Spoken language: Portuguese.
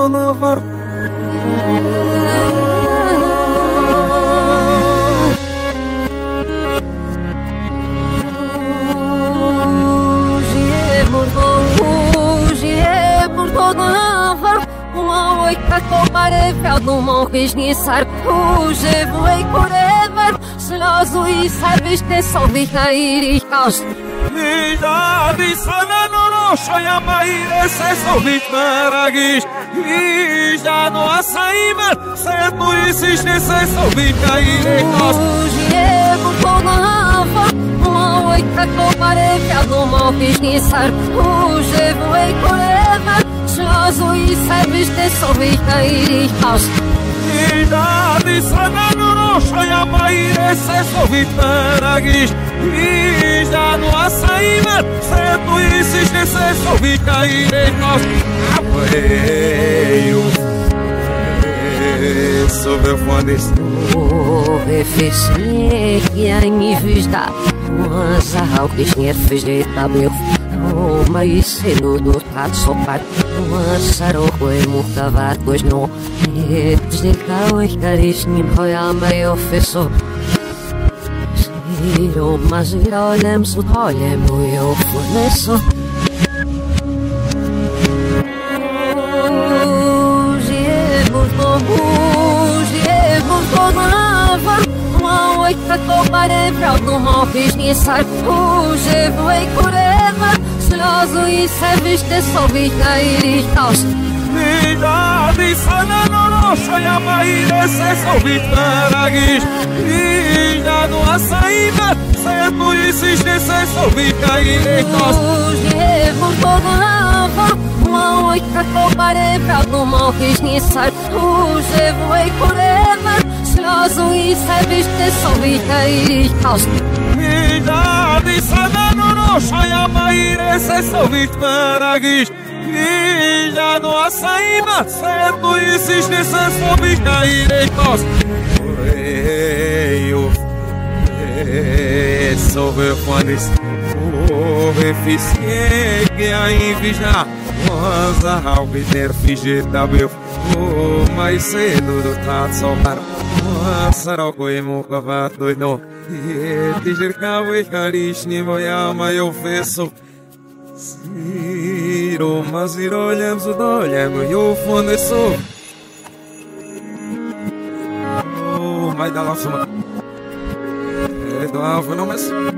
navar. Dumą hyźnisar, używłej kurewer, ślozu i serwiszty sobie i kost. Ida disana no rosha ya maire se sobit maragish. Ida no asaimer se tu isishne se sobit kaire kost. Użyję burkonawa, małej tako parewia dumą hyźnisar, używłej kurewer, ślozu i serwiszty sobie i kost. Ida disana no rosha ya maire se sobit maragish. Ida no asaimer se tu isishne se sobit kaire kost. Apoio sobre fones. Refesnie nie wyżda, zaałkiś nie wyżdy tabiów. Mas se no do tato sopat, sarokoj muhtavat gojno. Zdekałeś karyśnim hoja mejo feso. Siro mazirolem sudhoje mojo forneso. Kako pare pravdu mohiš nisar, uživoj kureva, slozu i sebište sobita i rihtost. Ida disana no rosha ya maire se sobit maragish. Ida no asaimer se tu isishne se sobit kaire kost. Uživoj kureva, małoj kako pare pravdu mohiš nisar, uživoj kureva, slozu i sebište sobita i kost. Ida disana no rosha ya maire se sobit maragish. Ida no asaimer se tu isishne se sobit kaire kost. Sobre fones, eficiente a invejar. Rosa, alviner, figeta, meu. Mais cedo do tato soltar. Saroko e mukavat doido. Dizer kawe karishni moja mają feso. Siro, mazirolhem zudolhem, eu foneso. Vai dar lá suma. Do alvo não mais.